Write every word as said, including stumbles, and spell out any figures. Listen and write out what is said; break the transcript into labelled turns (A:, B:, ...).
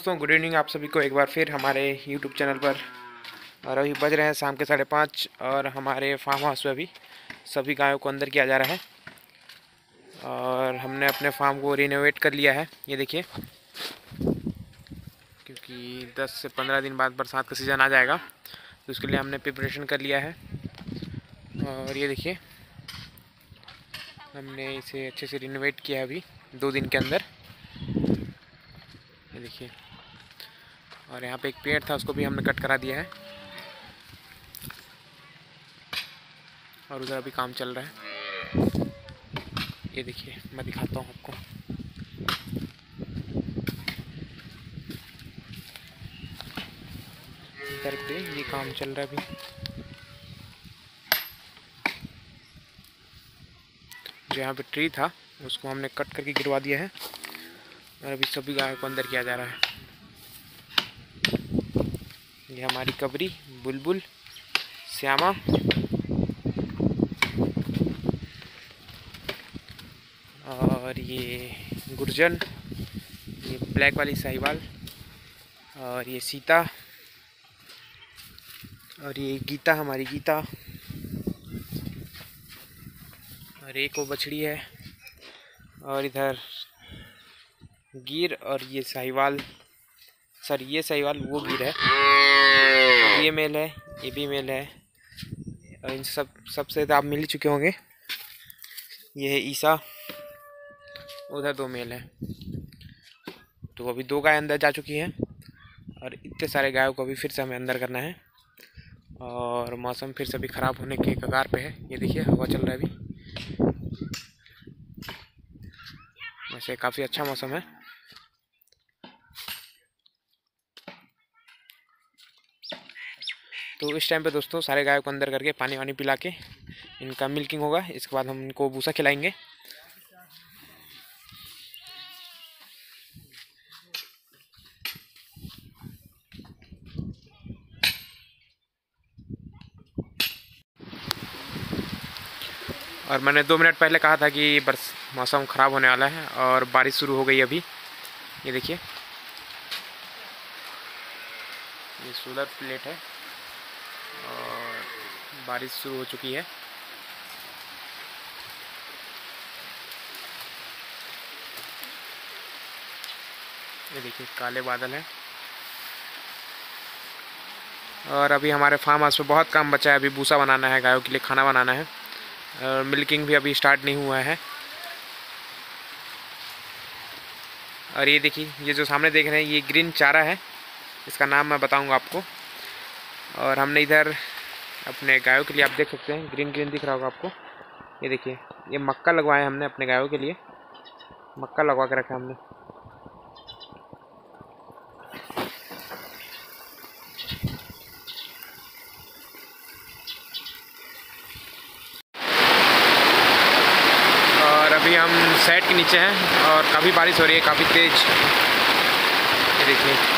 A: दोस्तों, good evening आप सभी को एक बार फिर हमारे यूट्यूब चैनल पर। और अभी बज रहे हैं शाम के साढ़े पाँच और हमारे फार्म हाउस में अभी सभी गायों को अंदर किया जा रहा है। और हमने अपने फार्म को रिनोवेट कर लिया है, ये देखिए, क्योंकि दस से पंद्रह दिन बाद बरसात का सीज़न आ जाएगा, तो उसके लिए हमने प्रिपरेशन कर लिया है। और ये देखिए, हमने इसे अच्छे से रिनोवेट किया है अभी दो दिन के अंदर, ये देखिए। और यहाँ पे एक पेड़ था, उसको भी हमने कट करा दिया है। और उधर अभी काम चल रहा है, ये देखिए, मैं दिखाता हूँ आपको। इधर पे ये काम चल रहा है अभी। जो यहाँ पे ट्री था उसको हमने कट करके गिरवा दिया है और अभी सभी गायों को अंदर किया जा रहा है। ये हमारी कबरी, बुलबुल, श्यामा और ये गुर्जन, ये ब्लैक वाली साहिवाल, और ये सीता, और ये गीता, हमारी गीता, और एक वो बछड़ी है, और इधर गिर, और ये साहिवाल, सर ये साहिवाल, वो गिर है, ये मेल है, ये भी मेल है। और इन सब सबसे तो आप मिल ही चुके होंगे। ये है ईसा, उधर दो मेल है। तो अभी दो गाय अंदर जा चुकी हैं और इतने सारे गायों को अभी फिर से हमें अंदर करना है। और मौसम फिर से अभी ख़राब होने के कगार पे है, ये देखिए, हवा चल रहा है अभी। वैसे काफ़ी अच्छा मौसम है। तो इस टाइम पे दोस्तों सारे गायों को अंदर करके पानी वानी पिला के इनका मिल्किंग होगा। इसके बाद हम इनको भूसा खिलाएंगे। और मैंने दो मिनट पहले कहा था कि बरस मौसम ख़राब होने वाला है और बारिश शुरू हो गई अभी, ये देखिए। ये सोलर प्लेट है और बारिश शुरू हो चुकी है। ये देखिए, काले बादल हैं। और अभी हमारे फार्म हाउस में बहुत काम बचा है। अभी भूसा बनाना है, गायों के लिए खाना बनाना है, और मिल्किंग भी अभी स्टार्ट नहीं हुआ है। और ये देखिए, ये जो सामने देख रहे हैं ये ग्रीन चारा है, इसका नाम मैं बताऊंगा आपको। और हमने इधर अपने गायों के लिए, आप देख सकते हैं, ग्रीन ग्रीन दिख रहा होगा आपको। ये देखिए, ये मक्का लगवाया हमने अपने गायों के लिए, मक्का लगवा के रखा हमने। और अभी हम सेट के नीचे हैं और काफ़ी बारिश हो रही है, काफ़ी तेज, ये देखिए।